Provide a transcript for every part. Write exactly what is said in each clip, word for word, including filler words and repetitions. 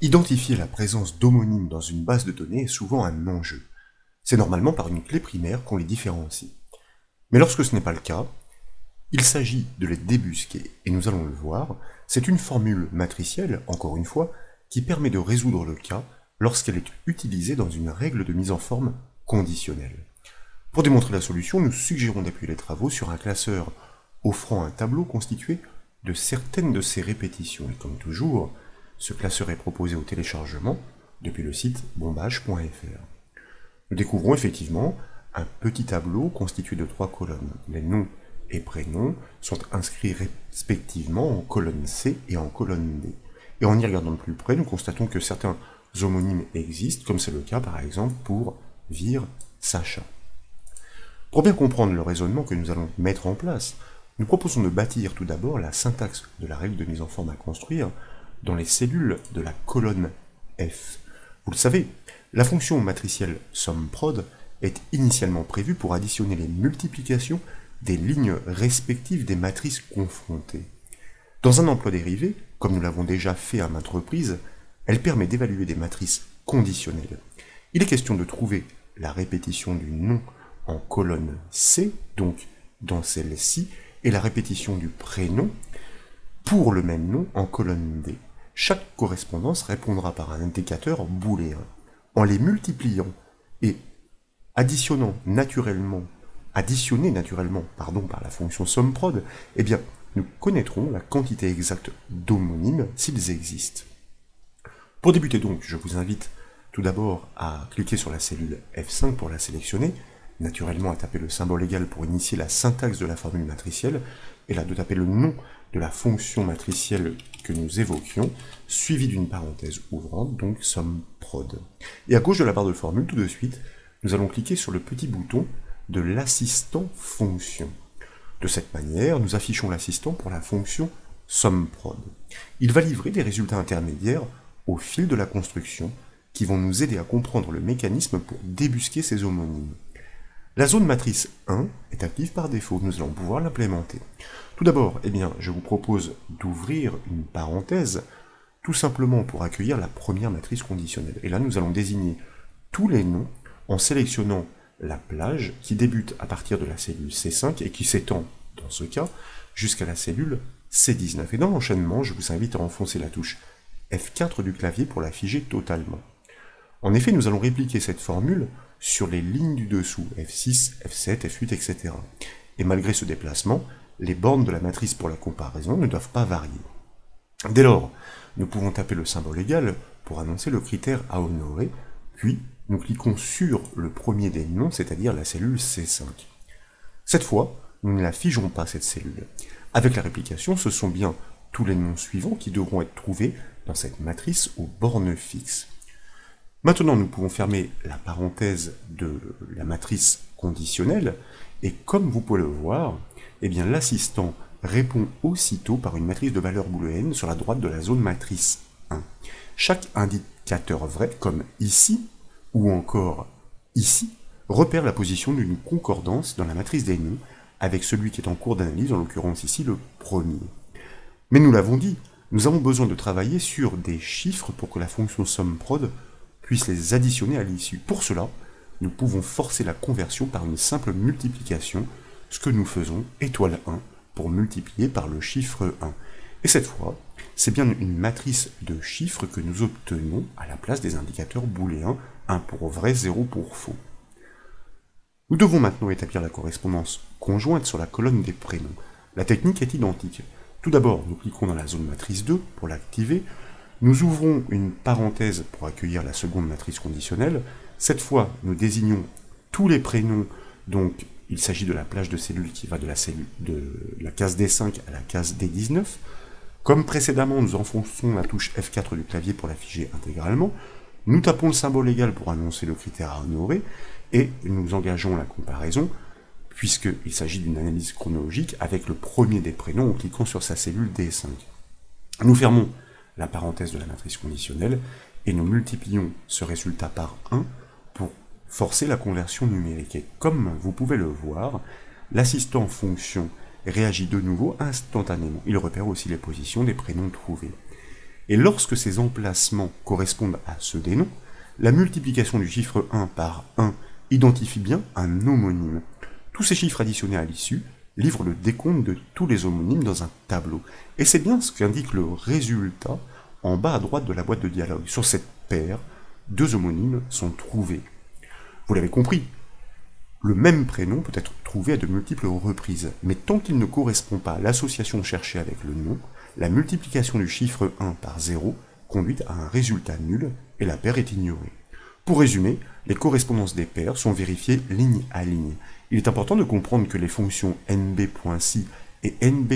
Identifier la présence d'homonymes dans une base de données est souvent un enjeu. C'est normalement par une clé primaire qu'on les différencie. Mais lorsque ce n'est pas le cas, il s'agit de les débusquer, et nous allons le voir, c'est une formule matricielle, encore une fois, qui permet de résoudre le cas lorsqu'elle est utilisée dans une règle de mise en forme conditionnelle. Pour démontrer la solution, nous suggérons d'appuyer les travaux sur un classeur offrant un tableau constitué de certaines de ces répétitions. Et comme toujours, ce classeur est proposé au téléchargement depuis le site bombage point f r. Nous découvrons effectivement un petit tableau constitué de trois colonnes. Les noms et prénoms sont inscrits respectivement en colonne C et en colonne D. Et en y regardant de plus près, nous constatons que certains homonymes existent, comme c'est le cas par exemple pour Vir Sacha. Pour bien comprendre le raisonnement que nous allons mettre en place, nous proposons de bâtir tout d'abord la syntaxe de la règle de mise en forme à construire dans les cellules de la colonne F. Vous le savez, la fonction matricielle SUMPROD est initialement prévue pour additionner les multiplications des lignes respectives des matrices confrontées. Dans un emploi dérivé, comme nous l'avons déjà fait à maintes reprises, elle permet d'évaluer des matrices conditionnelles. Il est question de trouver la répétition du nom en colonne C, donc dans celle-ci, et la répétition du prénom pour le même nom en colonne D. Chaque correspondance répondra par un indicateur booléen. En les multipliant et additionnant naturellement, additionné naturellement pardon, par la fonction SUMPROD, eh bien, nous connaîtrons la quantité exacte d'homonymes s'ils existent. Pour débuter donc, je vous invite tout d'abord à cliquer sur la cellule F cinq pour la sélectionner, naturellement à taper le symbole égal pour initier la syntaxe de la formule matricielle, et là de taper le nom de la fonction matricielle que nous évoquions, suivi d'une parenthèse ouvrante, donc SUMPROD. Et à gauche de la barre de formule, tout de suite, nous allons cliquer sur le petit bouton de l'assistant fonction. De cette manière, nous affichons l'assistant pour la fonction SUMPROD. Il va livrer des résultats intermédiaires au fil de la construction qui vont nous aider à comprendre le mécanisme pour débusquer ces homonymes. La zone matrice un est active par défaut, nous allons pouvoir l'implémenter. Tout d'abord, eh bien, je vous propose d'ouvrir une parenthèse, tout simplement pour accueillir la première matrice conditionnelle. Et là, nous allons désigner tous les noms en sélectionnant la plage qui débute à partir de la cellule C cinq et qui s'étend, dans ce cas, jusqu'à la cellule C dix-neuf. Et dans l'enchaînement, je vous invite à enfoncer la touche F quatre du clavier pour la figer totalement. En effet, nous allons répliquer cette formule sur les lignes du dessous, F six, F sept, F huit, et cetera. Et malgré ce déplacement, les bornes de la matrice pour la comparaison ne doivent pas varier. Dès lors, nous pouvons taper le symbole égal pour annoncer le critère à honorer, puis nous cliquons sur le premier des noms, c'est-à-dire la cellule C cinq. Cette fois, nous ne la figeons pas, cette cellule. Avec la réplication, ce sont bien tous les noms suivants qui devront être trouvés dans cette matrice aux bornes fixes. Maintenant, nous pouvons fermer la parenthèse de la matrice conditionnelle, et comme vous pouvez le voir, eh bien l'assistant répond aussitôt par une matrice de valeurs booléennes sur la droite de la zone matrice un. Chaque indicateur vrai, comme ici, ou encore ici, repère la position d'une concordance dans la matrice des noms avec celui qui est en cours d'analyse, en l'occurrence ici le premier. Mais nous l'avons dit, nous avons besoin de travailler sur des chiffres pour que la fonction SUMPROD puisse les additionner à l'issue. Pour cela, nous pouvons forcer la conversion par une simple multiplication, ce que nous faisons, étoile un, pour multiplier par le chiffre un. Et cette fois, c'est bien une matrice de chiffres que nous obtenons à la place des indicateurs booléens, un pour vrai, zéro pour faux. Nous devons maintenant établir la correspondance conjointe sur la colonne des prénoms. La technique est identique. Tout d'abord, nous cliquons dans la zone matrice deux pour l'activer. Nous ouvrons une parenthèse pour accueillir la seconde matrice conditionnelle. Cette fois, nous désignons tous les prénoms, donc il s'agit de la plage de cellules qui va de la, cellule, de la case D cinq à la case D dix-neuf. Comme précédemment, nous enfonçons la touche F quatre du clavier pour la figer intégralement. Nous tapons le symbole égal pour annoncer le critère à honorer, et nous engageons la comparaison, puisqu'il s'agit d'une analyse chronologique avec le premier des prénoms en cliquant sur sa cellule D cinq. Nous fermons la parenthèse de la matrice conditionnelle, et nous multiplions ce résultat par un pour forcer la conversion numérique. Et comme vous pouvez le voir, l'assistant fonction réagit de nouveau instantanément. Il repère aussi les positions des prénoms trouvés. Et lorsque ces emplacements correspondent à ceux des noms, la multiplication du chiffre un par un identifie bien un homonyme. Tous ces chiffres additionnés à l'issue livrent le décompte de tous les homonymes dans un tableau. Et c'est bien ce qu'indique le résultat en bas à droite de la boîte de dialogue. Sur cette paire, deux homonymes sont trouvés. Vous l'avez compris, le même prénom peut être trouvé à de multiples reprises, mais tant qu'il ne correspond pas à l'association cherchée avec le nom, la multiplication du chiffre un par zéro conduit à un résultat nul et la paire est ignorée. Pour résumer, les correspondances des paires sont vérifiées ligne à ligne. Il est important de comprendre que les fonctions nb.si et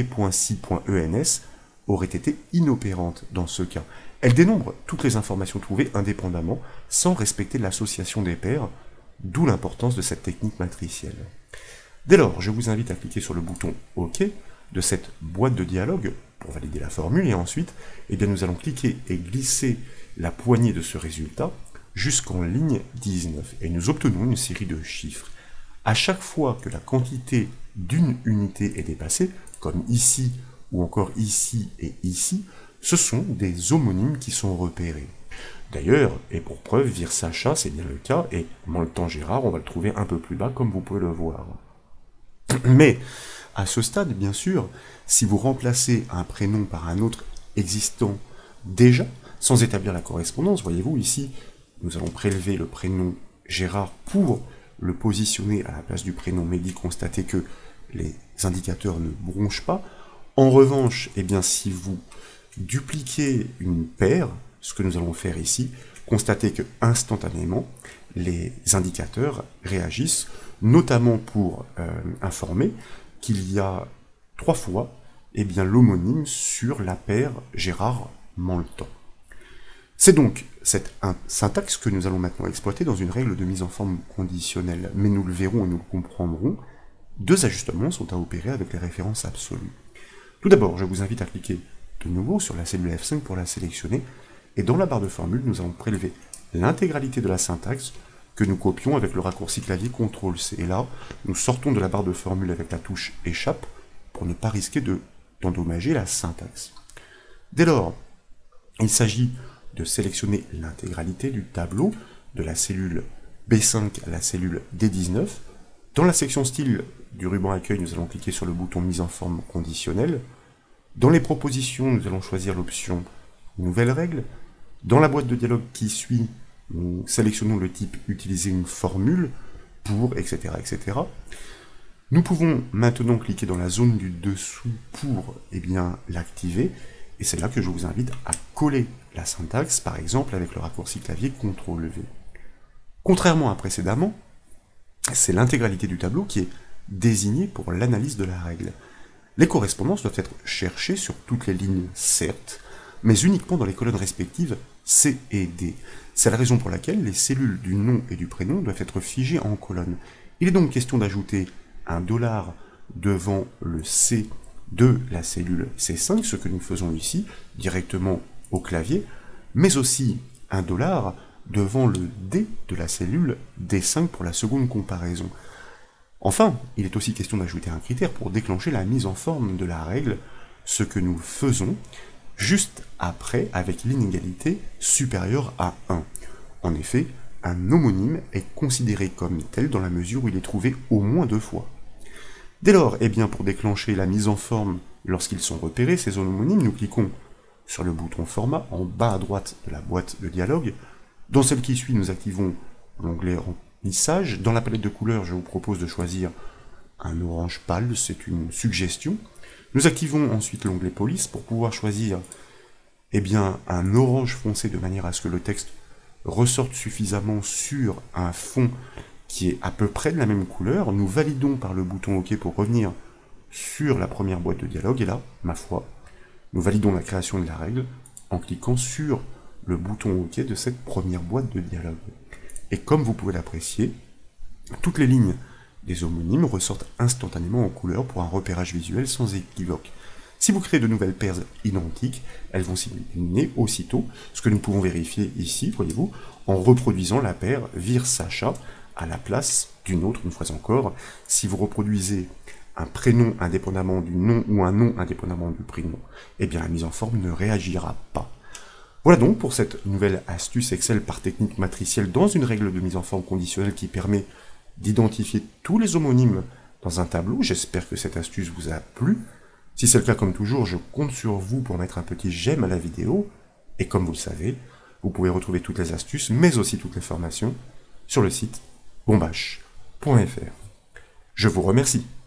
nb.si.ens auraient été inopérantes dans ce cas. Elles dénombrent toutes les informations trouvées indépendamment sans respecter l'association des paires, d'où l'importance de cette technique matricielle. Dès lors, je vous invite à cliquer sur le bouton OK de cette boîte de dialogue pour valider la formule, et ensuite, eh bien, nous allons cliquer et glisser la poignée de ce résultat jusqu'en ligne dix-neuf, et nous obtenons une série de chiffres. À chaque fois que la quantité d'une unité est dépassée, comme ici, ou encore ici et ici, ce sont des homonymes qui sont repérés. D'ailleurs, et pour preuve, Vir Sacha, c'est bien le cas, et Moltan Gérard, on va le trouver un peu plus bas, comme vous pouvez le voir. Mais, à ce stade, bien sûr, si vous remplacez un prénom par un autre existant déjà, sans établir la correspondance, voyez-vous, ici, nous allons prélever le prénom Gérard pour le positionner à la place du prénom Mehdi, constatez que les indicateurs ne bronchent pas. En revanche, eh bien, si vous dupliquez une paire, ce que nous allons faire ici, constatez que instantanément, les indicateurs réagissent, notamment pour euh, informer qu'il y a trois fois eh bien, l'homonyme sur la paire Gérard-Moltan. C'est donc cette syntaxe que nous allons maintenant exploiter dans une règle de mise en forme conditionnelle, mais nous le verrons et nous le comprendrons, deux ajustements sont à opérer avec les références absolues. Tout d'abord, je vous invite à cliquer de nouveau sur la cellule F cinq pour la sélectionner, et dans la barre de formule, nous allons prélever l'intégralité de la syntaxe que nous copions avec le raccourci clavier contrôle C. Et là, nous sortons de la barre de formule avec la touche échappe pour ne pas risquer de, d'endommager la syntaxe. Dès lors, il s'agit de sélectionner l'intégralité du tableau de la cellule B cinq à la cellule D dix-neuf. Dans la section style du ruban accueil, nous allons cliquer sur le bouton mise en forme conditionnelle. Dans les propositions, nous allons choisir l'option nouvelle règle. Dans la boîte de dialogue qui suit, nous sélectionnons le type utiliser une formule pour, et cetera, et cetera. Nous pouvons maintenant cliquer dans la zone du dessous pour eh bien, l'activer. Et c'est là que je vous invite à coller la syntaxe, par exemple avec le raccourci clavier contrôle V. Contrairement à précédemment, c'est l'intégralité du tableau qui est désignée pour l'analyse de la règle. Les correspondances doivent être cherchées sur toutes les lignes, certes, mais uniquement dans les colonnes respectives C et D. C'est la raison pour laquelle les cellules du nom et du prénom doivent être figées en colonne. Il est donc question d'ajouter un dollar devant le C de la cellule C cinq, ce que nous faisons ici, directement au clavier, mais aussi un dollar devant le D de la cellule D cinq pour la seconde comparaison. Enfin, il est aussi question d'ajouter un critère pour déclencher la mise en forme de la règle, ce que nous faisons juste après avec l'inégalité supérieure à un. En effet, un homonyme est considéré comme tel dans la mesure où il est trouvé au moins deux fois. Dès lors, eh bien, pour déclencher la mise en forme lorsqu'ils sont repérés, ces homonymes, nous cliquons sur le bouton format en bas à droite de la boîte de dialogue. Dans celle qui suit, nous activons l'onglet remplissage. Dans la palette de couleurs, je vous propose de choisir un orange pâle, c'est une suggestion. Nous activons ensuite l'onglet police pour pouvoir choisir eh bien, un orange foncé de manière à ce que le texte ressorte suffisamment sur un fond qui est à peu près de la même couleur. Nous validons par le bouton OK pour revenir sur la première boîte de dialogue, et là, ma foi, nous validons la création de la règle en cliquant sur le bouton OK de cette première boîte de dialogue. Et comme vous pouvez l'apprécier, toutes les lignes des homonymes ressortent instantanément en couleur pour un repérage visuel sans équivoque. Si vous créez de nouvelles paires identiques, elles vont s'illuminer aussitôt, ce que nous pouvons vérifier ici, voyez-vous, en reproduisant la paire Vir Sacha à la place d'une autre, une fois encore. Si vous reproduisez un prénom indépendamment du nom ou un nom indépendamment du prénom, eh bien la mise en forme ne réagira pas. Voilà donc pour cette nouvelle astuce Excel par technique matricielle dans une règle de mise en forme conditionnelle qui permet d'identifier tous les homonymes dans un tableau. J'espère que cette astuce vous a plu. Si c'est le cas, comme toujours, je compte sur vous pour mettre un petit j'aime à la vidéo. Et comme vous le savez, vous pouvez retrouver toutes les astuces, mais aussi toutes les formations, sur le site bombache point F R. Je vous remercie.